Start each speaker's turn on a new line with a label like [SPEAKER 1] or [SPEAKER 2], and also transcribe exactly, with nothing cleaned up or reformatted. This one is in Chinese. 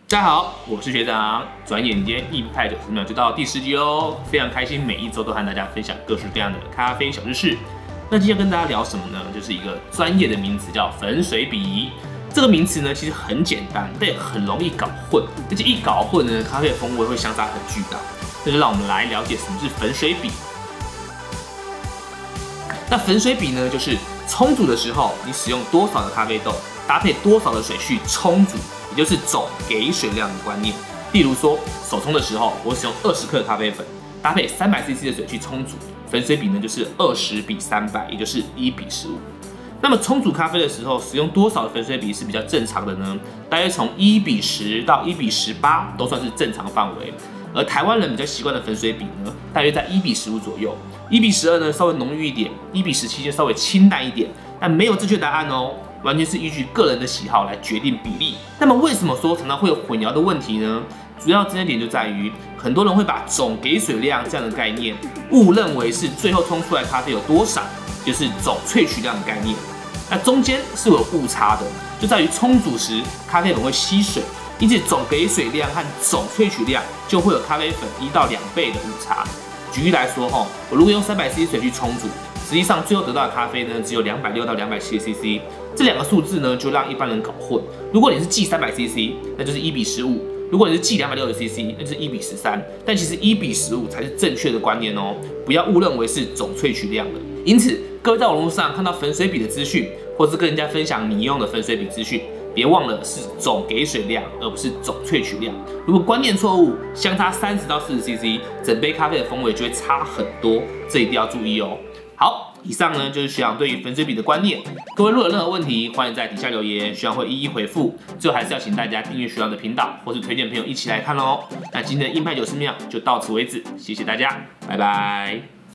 [SPEAKER 1] 大家好，我是学长。转眼间一派九十秒就到第十集喽，非常开心，每一周都和大家分享各式各样的咖啡小知识。那今天要跟大家聊什么呢？就是一个专业的名词，叫粉水比。这个名词呢，其实很简单，但也很容易搞混，而且一搞混呢，咖啡的风味会相差很巨大。那就让我们来了解什么是粉水比。那粉水比呢，就是冲煮的时候，你使用多少的咖啡豆，搭配多少的水去冲煮。也就是总给水量的观念。例如说，手冲的时候，我使用二十克咖啡粉，搭配三百 C C 的水去冲煮，粉水比呢就是二十比三百，也就是一比十五。那么冲煮咖啡的时候，使用多少的粉水比是比较正常的呢？大约从一比十到一比十八都算是正常范围。而台湾人比较习惯的粉水比呢，大约在一比十五左右，一比十二呢稍微浓郁一点，一比十七就稍微清淡一点。但没有正确答案哦。完全是依据个人的喜好来决定比例。那么为什么说常常会有混淆的问题呢？主要争议点就在于，很多人会把总给水量这样的概念误认为是最后冲出来咖啡有多少，就是总萃取量的概念。那中间是有误差的，就在于冲煮时咖啡粉会吸水，因此总给水量和总萃取量就会有咖啡粉一到两倍的误差。举例来说，我如果用三百 C C 水去冲煮，实际上最后得到的咖啡呢，只有两百六到两百七十 C C， 这两个数字呢，就让一般人搞混。如果你是记三百 C C， 那就是一比十五；如果你是记两百六十 C C， 那就是一比十三。但其实一比十五才是正确的观念哦，不要误认为是总萃取量的。因此，各位在网络上看到粉水比的资讯，或是跟人家分享你用的粉水比资讯，别忘了是总给水量，而不是总萃取量。如果观念错误，相差三十到四十 C C， 整杯咖啡的风味就会差很多，这一定要注意哦。好，以上呢就是学长对于粉水比的观念。各位如果有任何问题，欢迎在底下留言，学长会一一回复。最后还是要请大家订阅学长的频道，或是推荐朋友一起来看哦。那今天的硬派九十秒就到此为止，谢谢大家，拜拜。